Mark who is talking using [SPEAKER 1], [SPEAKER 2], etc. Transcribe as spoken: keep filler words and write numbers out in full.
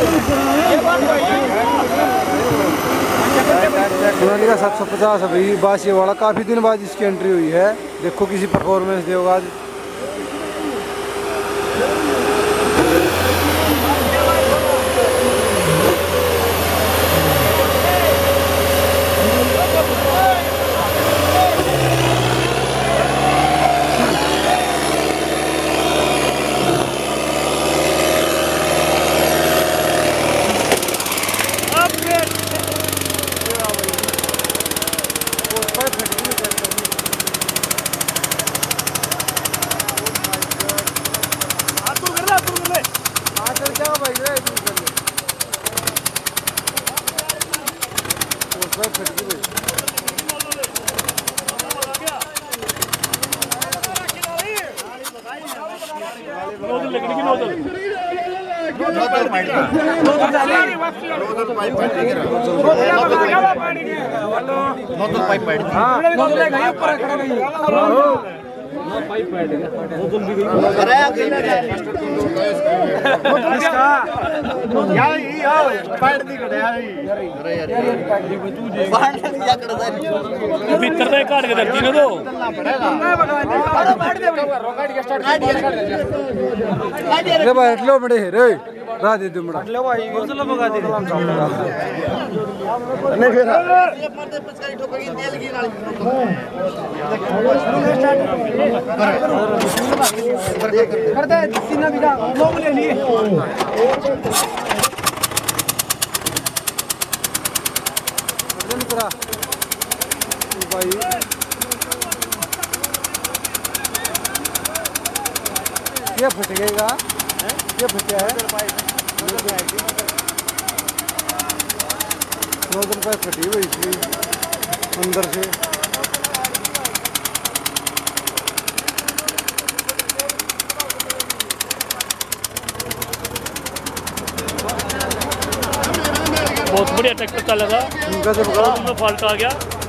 [SPEAKER 1] सोनालिका सात सौ पचास अभी बासी वाला काफ़ी दिन बाद इसकी एंट्री हुई है। देखो किसी परफॉर्मेंस देगा आज। लो बड़े रे रा दे दो बड़ा लो भाई वो तो लगा दे नहीं फिर ये पर्दे पचकारी ठोकेगी तेल की नाली करते सीना बिना लोग ले लिए जन करा भाई ये फट गएगा ये फटा है नोजल पाइप फटी हुई इसकी अंदर से।
[SPEAKER 2] बहुत बढ़िया ट्रैक्टर चल रहा था, फॉल्ट आ गया।